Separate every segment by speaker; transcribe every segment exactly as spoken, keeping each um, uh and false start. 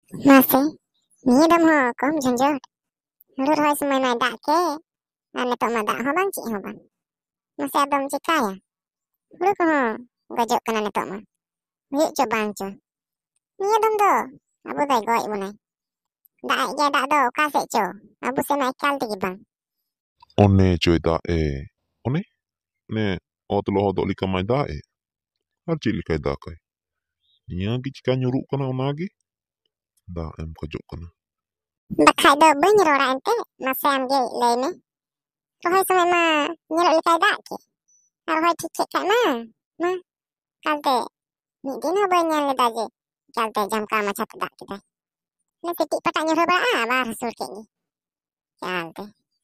Speaker 1: Mase, niya dam ho kom jhanjot. Huru roy semai mai dak ke. Ar nitok ma dak ho bang cik ho bang. Mase adom cikaya. Huru ko ho gojok kana nitok ma. Huyuk cho bang cho. Niya dam do. Abu dai goj bunai. Dak ai ja dak do ka sek cho. Abu se mai kal tigi bang.
Speaker 2: One coy dak e. One? Ne ot lo hodok lika mai dak e. Ar cik likai dak kai. Nia gi cika nyuruk kana onagi. Dak em kojok kana.
Speaker 1: Bakai do bany rora ente. Mase am ge lay ni. Roy semai ma nyelok likai dak ke. Ar roy tikek kai ma. Ma. Kalte. Mik din ho bany le daje. Kalte jam ka ma chat dak kita. Ne titik patak nyuruh ba ah bar hasul ke ni. Kalte.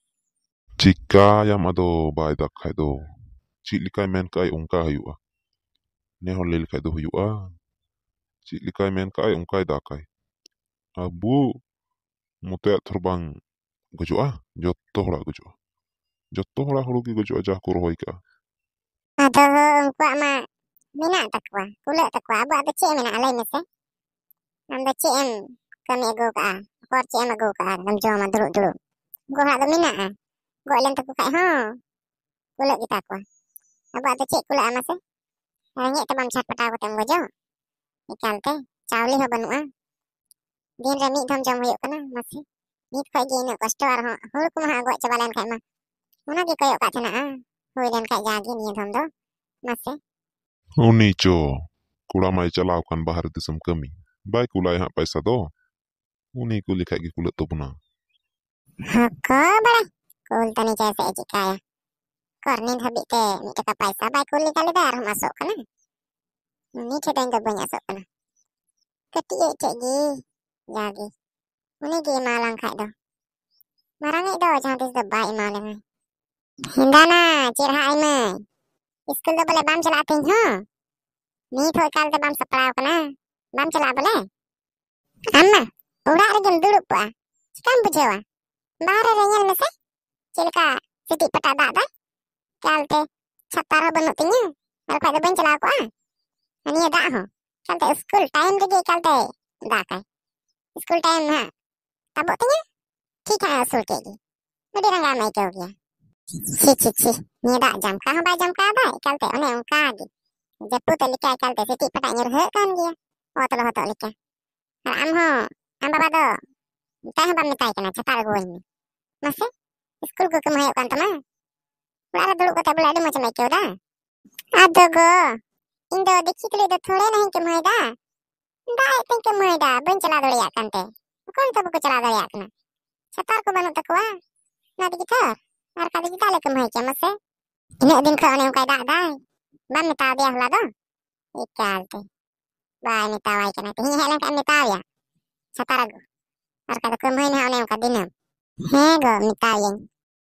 Speaker 2: Jika yam ado bai dak kai do. Cik likai men kai ongka hayu'a. Ne hole likai do hayu'a. Cik likai men kai ongkai dak kai. Abu mutek terbang gojoa. Jotoh lah gojoa. Jotoh lah huru ki gojoa jah ku rohoi ka.
Speaker 1: Ado unkwa ma minat takwa. Kulak takwa. Abu ada cik minat alai mese. Anda cik em kami ago ka ah. Kuar cik em ago ka ah. Dam jom dulu-dulu. Gua hak do minat ah. Gua len takku kai ho. Kulak kita kwa. Abu ada cik kulak ah mase. Rangit tabam chat patau ko tem gojo. Ikal te. Cawli ho banu ah. Din remi dam jom huyuk kana mase. Nit koi gi nak kosto ar ho. Hulu ku maha gua coba len kai ma. Una gi koyok kat thana ah. Hui len kai jagi ni dom do. Mase.
Speaker 2: Uni co. Kula mai calaw kan bahar disem kami. Bai kulai hak paisa do. Uni kuli kai gi kulit tu puna.
Speaker 1: Hako bala. Kul tani jaya se ejik kaya. Kornin habik te. Mik cakap paisa. Bai kuli kali dar masuk kana. Ini cedeng do banyak sok kana. Ketik cek gi. Jagi. Uni gi malang kai do. Marangit do jangan tis do bai malang. Hindana cirha ai mai. Iskul do boleh bam cela ting ho. Ni thoi kal te bam sepraw kana. Bam cela boleh. Amma. Urak regem duduk po ah. Cikam bujewa. Bahar renyal mese. Cilka sidik petak dak dah. Kal te catar benuk tingnya. Al kai do ban cela ko ah. Ani dak ho. Kal te school time lagi kal te. Dak kai. School time ha. Tabuk tingnya. Kika asul ke gi. Mudi rangga mai kau dia. Ci ci ci. Ni dak jam ka ba jam ka ba. Kal te one ongka gi. Jepu te likai kal te sidik petak nyuruh kan dia. Oh tolo hotok lika. Al am ho. Am baba do. Tah bam mitai kana catar gue ni. Mase? School ko kemahayuk kan teman. Ulara dulu kota bela ada macam ikut dah. Aduh go. Indo dikit kali do thole nahi kemahai dah. Dah itu kemahai dah. Ben cela dulu ya kan te. Kau itu buku cela dulu ya kana. Catar ko banut takwa. Nanti kita. Ar kali kita le kemahai kia mase. Ini din ko ane ukai dak dah. Bam mitau dia hula do. Ikal te. Bai mitau ai kana te. Hi helan kan mitau ya. Catar go. Ar kali kemahai ni ane ukai dinam. Hego mitau yang.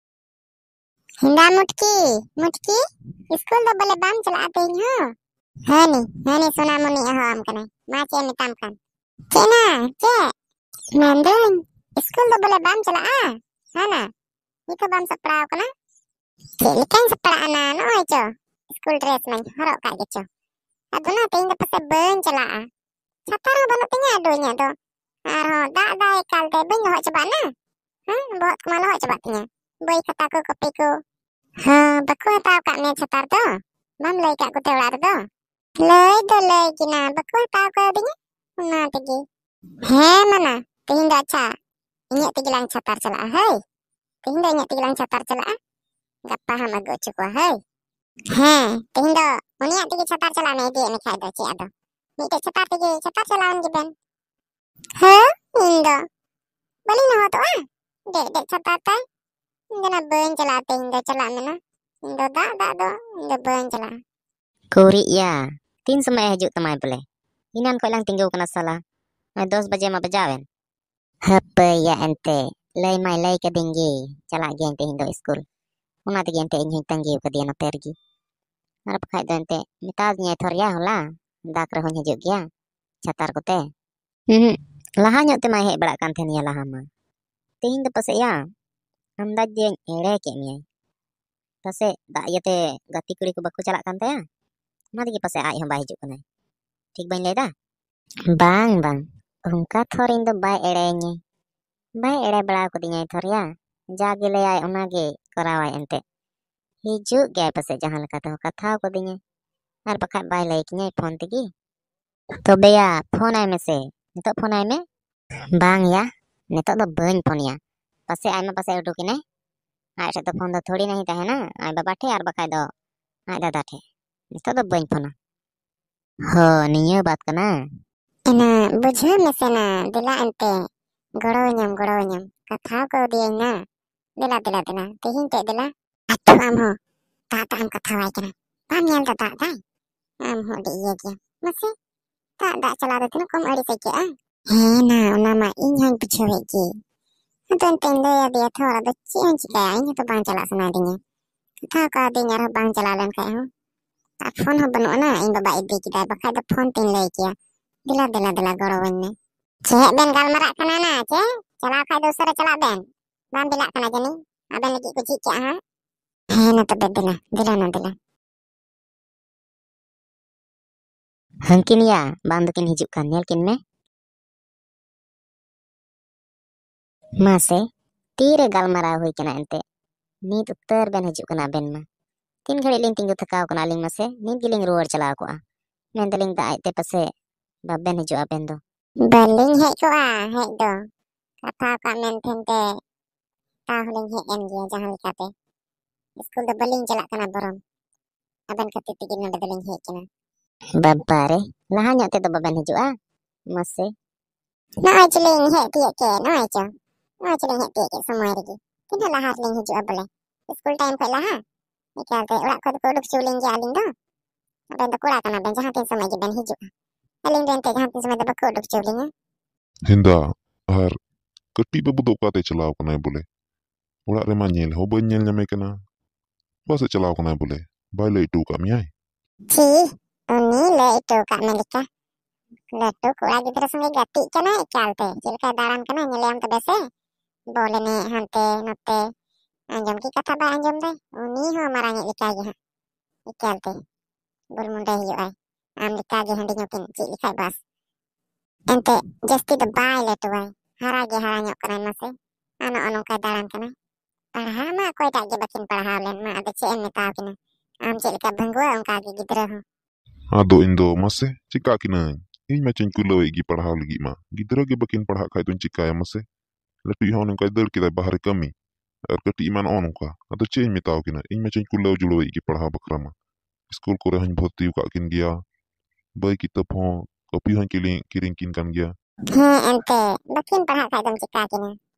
Speaker 1: Hinda mutki, mutki, school do boleh bam cela ating ho. Hani, hani suna muni ho am kana. Ma ce mitam kan. Cena, ce. Nandun, school do boleh bam cela ah. Hana. Iko bam sepraw kana. Cili kan sepraw ana no ijo. School dress man horok kak gitu. Aduna ting da pase ben cela ah. Catar banu tingnya adunya do. Arho dak dai kal te ben ho coba na. Hah, buat kemana ho coba tingnya. Boy kataku kopiku. Ha, baku tahu kak ni catar do. Mam lay kak ku teular do. Lay do lay kina baku tahu kau dinya. Una tigi. He mana? Tihinda ca. Inyak tigilang catar celah hai. Tihinda inyak tigilang catar celah. Gak paham aku cukwa hai. He, tihinda. Uniak tigi catar celah ni dia ni kai do ci ado. Ni te catar tigi catar celah on giben. He, indo. Bali na ho to ah. Dek dek catar tai. Ingana ben cela ting do cela mena. Indo dak dak do. Indo ben cela.
Speaker 3: Kuri ya. Tin समय हजूत तमाय बोले. Inan ko lang tinggaw kana sala. Ay dos baje mabajawen. Hapa ya ente. Lay may lay ka dinggi. Cala gi ente hindo school. Una tigi ente inhin tanggi ka dia na pergi. Harap kai do ente. Mitad nya thorya hola. Dak rehon hajut gya. Catar ko te. Hmm. Laha nyot te may hek bala kan ten ya laha ma. Tihin do pase ya. Andaj dia ere ke mi. Pase dak ya te gati kuri ko baku cala kan te ya. Ma tigi pase ai hamba hijuk kana. ঠিক bain leda? Bang bang. Ongka thor ᱤᱧ ᱫᱚ ᱵᱟᱭ ᱮᱲᱮᱭᱤᱧᱟᱹ ᱵᱟᱭ ᱮᱲᱮ ᱵᱟᱲᱟ ᱠᱟᱫᱤᱧᱟᱭ ᱛᱷᱚᱨᱭᱟ ᱡᱟᱜᱮ ᱞᱟᱹᱭᱟᱭ ᱚᱱᱟᱜᱮ ᱠᱚᱨᱟᱣᱟᱭ ᱮᱱᱛᱮ ᱦᱤᱡᱩᱜ ᱜᱮᱭᱟᱭ ᱯᱟᱥᱮᱡ ᱡᱟᱦᱟᱸ ᱞᱮᱠᱟ ᱛᱮᱦᱚᱸ ᱠᱟᱛᱷᱟᱣ ᱠᱟᱫᱤᱧᱟᱭ ᱟᱨ ᱵᱟᱠᱷᱟᱡ ᱵᱟᱭ ᱞᱟᱹᱭ ᱠᱤᱧᱟᱭ ᱯᱷᱳᱱ ᱛᱮᱜᱮ ᱛᱚᱵᱮᱭᱟ ᱯᱷᱳᱱᱟᱭ ᱢᱮᱥᱮ ᱱᱤᱛᱚᱜ ᱯᱷᱳᱱᱟᱭ ᱢᱮ ᱵᱟᱝ ᱭᱟ ᱱᱤᱛᱚᱜ ᱫᱚ ᱵᱟᱹᱧ ᱯᱷᱳᱱᱭᱟ ᱯᱟᱥᱮᱡ ᱟᱭᱢᱟ ᱯᱟᱥᱮᱡ ᱩᱰᱩᱠᱤᱱᱟᱭ ᱟᱡ ᱴᱷᱮᱡ ᱫᱚ ᱯᱷᱳᱱ ᱫᱚ ᱛᱷᱚᱲᱤ ᱱᱟᱦᱤ ᱛᱟᱦᱮᱱᱟ ᱟᱡ ᱵᱟᱵᱟ ᱴᱷᱮᱡ ᱟᱨ ᱵᱟᱠᱷᱟᱡ ᱫᱚ ᱟᱡ ᱫᱟᱫᱟ ᱴᱷᱮᱡ ᱱᱤᱛᱚᱜ ᱫᱚ ᱵᱟᱹᱧ ᱯᱷᱳᱱᱟ ᱦᱚ ᱱᱤᱭᱟᱹ ᱵᱟᱛ ᱠᱟᱱᱟ
Speaker 1: ᱮᱱᱟ ᱵᱩᱡᱷᱟᱹᱣ ᱢᱮᱥᱮ ᱱᱟ ᱫᱮᱞᱟ ᱮᱱᱛᱮ ᱜᱚᱲᱚᱣᱟᱹᱧᱟᱢ ᱜᱚᱲᱚᱣᱟᱹᱧᱟᱢ ᱠᱟᱛᱷᱟᱣ ᱠᱟᱣᱫᱤᱭᱟᱹᱧ ᱱᱟ ᱫᱮᱞᱟ ᱫᱮᱞᱟ ᱫᱮᱞᱟ ᱛᱮᱦᱮᱧ ᱛᱮ ᱫᱮᱞᱟ ᱟᱪᱪᱷᱟ ᱟᱢ ᱦᱚᱸ ᱫᱟᱜ ᱫᱟᱜ ᱮᱢ ᱠᱟᱛᱷᱟᱣᱟᱭ ᱠᱟᱱᱟ ᱵᱟᱢ ᱧᱮᱞ ᱫᱟ ᱫᱟᱜ ᱫᱟᱭ ᱟᱢ ᱦᱚᱸ ᱟᱹᱰᱤ ᱤᱭᱟᱹ ᱜᱮᱭᱟ ᱢᱟᱥᱮ ᱫᱟᱜ ᱫᱟᱜ ᱪᱟᱞᱟᱣ ᱫᱚ ᱛᱤᱱᱟᱹᱜ ᱠᱚᱢ ᱟᱹᱲᱤᱥ ᱟᱹᱭᱠᱟᱹᱜᱼᱟ ᱦᱮᱸ ᱱᱟ ᱚᱱᱟ ᱢᱟ ᱤᱧ ᱦᱚᱸᱧ ᱵᱩᱡᱷᱟᱹᱣᱮᱫ ᱜᱮ ᱟᱫᱚ ᱮᱱᱛᱮᱧ ᱞᱟᱹᱭ ᱟᱫᱮᱭᱟ ᱛᱷᱚ ᱟᱫᱚ ᱪᱮᱫ ᱤᱧ ᱪᱤᱠᱟᱹᱭᱟ ᱤᱧ ᱦᱚᱸᱛᱚ ᱵᱟᱝ ᱪᱟᱞᱟᱜ ᱥᱟᱱᱟᱭᱤᱫᱤᱧᱟ ᱠᱟᱛᱷᱟᱣ ᱠᱟᱣᱫᱤᱧ ᱟᱨᱦᱚᱸ ᱵᱟᱝ ᱪᱟᱞᱟᱣ ᱞᱮᱱᱠᱷᱟᱡ ᱦᱚᱸ ᱟᱨ ᱯᱷᱳᱱ ᱦᱚᱸ ᱵᱟᱹᱱᱩᱜᱼᱟ ᱱᱟ ᱤᱧ ᱵᱟᱵᱟ ᱤᱫᱤ ᱠᱮᱫᱟᱭ ᱵᱟᱠᱷᱟᱡ ᱫᱚ ᱯᱷᱳᱱ ᱛᱤᱧ ᱞᱟᱹᱭ ᱠᱮᱭᱟ ᱫᱮᱞᱟ ᱫᱮᱞᱟ ᱫᱮᱞᱟ ᱜᱚᱲᱚᱣᱟᱹᱧ ᱢᱮ ᱪᱮᱫ ᱵᱮᱱ ᱜᱟᱞᱢᱟᱨᱟᱜ ᱠᱟᱱᱟ ᱱᱟ ᱪᱮ ᱪᱟᱞᱟᱣ ᱠᱷᱟᱡ ᱫᱚ ᱩᱥᱟᱹᱨᱟ ᱪᱟᱞᱟᱜ ᱵᱮᱱ ᱵᱟᱝ ᱵᱮᱞᱟᱜ ᱠᱟᱱᱟ ᱡᱟᱹᱱᱤᱡ ᱟᱵᱮᱱ ᱞᱟᱹᱜᱤᱫ ᱠᱚ ᱡᱷᱤᱡ ᱠᱟᱜᱼᱟ ᱦᱟᱸᱜ ᱦᱮᱸ ᱱᱟ ᱛᱚᱵᱮ ᱫᱮᱞᱟ ᱫᱮᱞᱟ ᱱᱟ ᱫᱮᱞᱟ
Speaker 3: ᱦᱟᱹᱱᱠᱤᱱ ᱭᱟ ᱵᱟᱝ ᱫᱚᱠᱤᱱ ᱦᱤᱡᱩᱜ ᱠᱟᱱ ᱧᱮᱞ ᱠᱤᱱ ᱢᱮ ᱢᱟᱥᱮ ᱛᱤᱨᱮ ᱜᱟᱞᱢᱟᱨᱟᱣ ᱦᱩᱭ ᱠᱟᱱᱟ ᱮᱱᱛᱮ ᱱᱤᱛ ᱩᱛᱟᱹᱨ ᱵᱮᱱ ᱦᱤᱡᱩᱜ ᱠᱟᱱᱟ ᱟᱵᱮᱱ ᱢᱟ ᱛᱤᱱ ᱜᱷᱟᱹᱲᱤᱡ ᱞᱤᱧ ᱛᱤᱸᱜᱩ ᱛᱷᱟᱠᱟᱣ ᱠᱟᱱᱟ ᱟᱹᱞᱤᱧ ᱢᱟᱥᱮ ᱱᱤᱛ ᱜᱮᱞᱤᱧ ᱨᱩᱣᱟᱹᱲ ᱪᱟᱞᱟᱣ ᱠᱚᱜᱼᱟ ᱢᱮᱱᱫᱟᱞᱤᱧ ᱫᱟᱜ ᱮᱡ ᱛᱮ ᱯᱟᱥᱮ ᱵᱟᱵᱮᱱ ᱦᱤᱡᱩᱜᱼᱟ ᱟᱵᱮᱱ ᱫᱚ
Speaker 1: ᱵᱟᱹᱞᱤᱧ ᱦᱮᱡ ᱠᱚᱜᱼᱟ ᱦᱮᱡ ᱫᱚ ᱠᱟᱛᱷᱟᱣ ᱠᱟᱜ ᱢᱮᱱ ᱛᱮ ᱛᱟᱦᱚᱞᱮᱧ ᱦᱮᱡ ᱮᱱ ᱜᱮᱭᱟ ᱡᱟᱦᱟᱸ ᱞᱮᱠᱟᱛᱮ ᱥᱠᱩᱞ ᱫᱚ ᱵᱟᱹᱞᱤᱧ ᱪᱟᱞᱟᱜ ᱠᱟᱱᱟ ᱵᱚᱨᱚᱝ ᱟᱵᱮᱱ ᱠᱷᱟᱹᱛᱤᱨ ᱛᱮᱜᱮ ᱱᱚᱰᱮ ᱫᱚᱞᱤᱧ ᱦᱮᱡ ᱠᱟᱱᱟ
Speaker 3: ᱵᱟᱵᱟᱨᱮ ᱞᱟᱦᱟ ᱧᱚᱜ ᱛᱮᱫᱚ ᱵᱟᱵᱮᱱ ᱦᱤᱡᱩᱜᱼᱟ ᱢᱟᱥᱮ
Speaker 1: ᱱᱚᱜᱼᱚᱭ ᱪᱚᱞᱤᱧ ᱦᱮᱡ ᱛᱤᱭᱳᱜ ᱠᱮᱫ ᱱᱚᱜᱼᱚᱭ ᱪᱚ ᱱᱚᱜᱼᱚᱭ ᱪᱚᱞᱤᱧ ᱦᱮᱡ ᱛᱤᱭᱳᱜ ᱠᱮᱫ ᱥᱚᱢᱚᱭ ᱨᱮᱜᱮ ᱛᱤᱱᱟᱹᱜ ᱞᱟᱦᱟ ᱨᱮᱞᱤᱧ ᱦᱤᱡᱩᱜᱼᱟ ᱵᱚᱞᱮ ᱥᱠᱩᱞ ᱴᱟᱭᱤᱢ ᱠᱷᱚᱡ ᱞᱟᱦᱟ ᱮᱠᱟᱞᱛᱮ ᱚᱲᱟᱜ ᱠᱷᱚᱡ ᱫᱚᱠᱚ ᱩᱰᱩᱠ ᱦᱚᱪᱚᱞᱤᱧ ᱜᱮᱭᱟ ᱟᱹᱞᱤᱧ ᱫᱚ ᱟᱵᱮᱱ ᱫᱚ ᱠᱚᱲᱟ ᱠᱟᱱᱟ ᱵᱮᱱ ᱡᱟᱦᱟᱸ ᱛᱤᱱ ᱥᱚᱢᱚᱭ ᱜᱮᱵᱮᱱ ᱦᱤᱡᱩᱜᱼᱟ ᱟᱹᱞᱤᱧ ᱫᱚ ᱮᱱᱛᱮ ᱡᱟᱦᱟᱸ ᱛᱤᱱ ᱥᱚᱢᱚᱭ ᱫᱚ ᱵᱟᱠᱚ ᱩᱰᱩᱠ ᱦᱚᱪᱚᱞᱤᱧᱟ
Speaker 2: ᱦᱮᱸᱫᱟ ᱟᱨ ᱠᱟᱹᱴᱤᱡ ᱵᱟᱹᱵᱩ ᱫᱚ ᱚᱠᱟᱛᱮ ᱪᱟᱞᱟᱣ ᱠᱟᱱᱟᱭ ᱵᱚᱞᱮ ᱚᱲᱟᱜ ᱨᱮᱢᱟ ᱧᱮᱞ ᱦᱚᱸ ᱵᱟᱹᱧ ᱧᱮᱞ ᱧᱟᱢᱮ ᱠᱟᱱᱟ ᱚᱠᱟᱥᱮᱫ ᱪᱟᱞᱟᱣ ᱠᱟᱱᱟᱭ ᱵᱚᱞᱮ ᱵᱟᱭ ᱞᱟᱹᱭ ᱦᱚᱴᱚ ᱠᱟᱜ ᱢᱮᱭᱟᱭ
Speaker 1: ᱪᱤ ᱩᱱᱤ ᱞᱟᱹᱭ ᱦᱚᱴᱚ ᱠᱟᱜ ᱢᱮ ᱞᱮᱠᱟ ᱞᱟᱹᱴᱩ ᱠᱚᱲᱟ ᱜᱤᱫᱽᱨᱟᱹ ᱥᱚᱸᱜᱮ ᱜᱟᱛᱮᱜ ᱠᱟᱱᱟᱭ ᱮᱠᱟᱞᱛᱮ ᱪᱮᱫ ᱞᱮᱠᱟᱭ ᱫᱟᱬᱟᱱ ᱠᱟᱱᱟ ᱧᱮᱞᱮᱭᱟᱢ ᱛᱚᱵᱮ ᱥᱮ ᱵᱚᱞ ᱮᱱᱮᱡ ᱦᱟᱱᱛᱮ ᱱᱟᱛᱮ ᱟᱸᱡᱚᱢ ᱠᱤ ᱠᱟᱛᱷᱟ ᱵᱟᱭ ᱟᱸᱡᱚᱢ ᱫᱟᱭ ᱩᱱᱤ ᱦᱚᱸ ᱢᱟᱨᱟᱝᱤᱡ ᱞᱮᱠᱟᱜᱮ ᱦᱟᱸᱜ ᱮᱠᱟᱞᱛᱮ ᱵᱩᱞ ᱢᱩᱱᱰᱟᱹ ᱦᱩᱭᱩᱜᱼᱟᱭ ᱟᱢ ᱞᱮᱠᱟᱜᱮ ᱦᱟᱺᱰᱤ ᱧᱩᱠᱤᱱ ᱪᱮᱫ ᱞᱮᱠᱷᱟᱡ ᱵᱟᱥ ᱮᱱᱛᱮ ᱡᱟᱹᱥᱛᱤ ᱫᱚ ᱵᱟᱭ ᱞᱟᱹᱴᱩᱣᱟᱭ ᱦᱟᱨᱟ ᱜᱮ ᱦᱟᱨᱟ ᱧᱚᱜ ᱠᱟᱱᱟᱭ ᱢᱟᱥᱮ ᱟᱨ ᱱᱚᱜᱼᱚ ᱱᱚᱝᱠᱟᱭ ᱫᱟᱬᱟᱱ ᱠᱟᱱᱟ ᱯᱟᱲᱦᱟᱣ ᱢᱟ ᱚᱠᱚᱭᱴᱟᱜ ᱜᱮ ᱵᱟᱹᱠᱤᱱ ᱯᱟᱲᱦᱟᱣ ᱞᱮᱱ ᱢᱟ ᱟᱫᱚ ᱪᱮᱫ ᱮᱢ ᱢᱮᱛᱟᱣ ᱠᱤᱱᱟ ᱟᱢ ᱪᱮᱫ ᱞᱮᱠᱟ ᱵᱷᱟᱹᱝᱜᱩᱣᱟ ᱚᱱᱠᱟᱜᱮ ᱜᱤᱫᱽᱨᱟᱹ ᱦᱚᱸ
Speaker 2: ᱟᱫᱚ ᱤᱧ ᱫᱚ ᱢᱟᱥᱮ ᱪᱤᱠᱟ ᱠᱤᱱᱟᱹᱧ ᱤᱧ ᱢᱟᱪᱚᱧ ᱠᱩᱞᱟᱹᱣᱮᱫ ᱜᱮ ᱯᱟᱲᱦᱟᱣ ᱞᱟᱹᱜᱤᱫ ᱢᱟ ᱜᱤᱫᱽᱨᱟᱹ ᱜᱮ ᱵᱟᱹᱠᱤᱱ ᱯᱟᱲᱦᱟᱜ ᱠᱷᱟᱡ ᱫᱚᱧ ᱪᱤᱠᱟᱭᱟ ᱢᱟᱥᱮ ᱞᱟᱹᱴᱩᱭᱤᱡ ᱦᱚᱸ ᱱᱚᱝᱠᱟᱭ ᱫᱟᱹᱲ ᱠᱮᱫᱟᱭ ᱵᱟᱦᱨᱮ ᱠᱟᱹᱢᱤ ᱟᱨ ᱠᱟᱹᱴᱤᱡ ᱢᱟ ᱱᱚᱜᱼᱚ ᱱᱚᱝᱠᱟ ᱟᱫᱚ ᱪᱮᱫ ᱤᱧ ᱢᱮᱛᱟᱣ ᱠᱤᱱᱟ ᱤᱧ ᱢᱟᱪᱚᱧ ᱠᱩᱞᱟᱹᱣ ᱡᱩᱲᱟᱹᱣᱮᱫ ᱜᱮ ᱯᱟᱲᱦᱟᱣ ᱵᱟᱠᱷᱨᱟ ᱢᱟ ᱥᱠᱩᱞ ᱠᱚᱨᱮ ᱦᱚᱧ ᱵᱷᱚᱨᱛᱤ ᱟᱠᱟᱫ ᱠᱤᱱ ᱜᱮᱭᱟ ᱵᱳᱭ ᱠᱤᱛᱟᱹᱵ ᱦᱚᱸ ᱠᱚᱯᱤ ᱦᱚᱧ ᱠᱤᱨᱤᱧ ᱠᱤᱨᱤᱧ ᱠᱤᱱ ᱠᱟᱱ ᱜᱮᱭᱟ
Speaker 1: ᱦᱮᱸ ᱮᱱᱛᱮ ᱵᱟᱹᱠᱤᱱ ᱯᱟᱲᱦᱟᱜ ᱠᱷᱟᱡ ᱫᱚᱢ ᱪᱤᱠᱟ ᱠᱤᱱᱟ